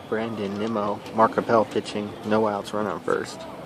Brandon Nimmo, Mark Appel pitching, no outs, run on first.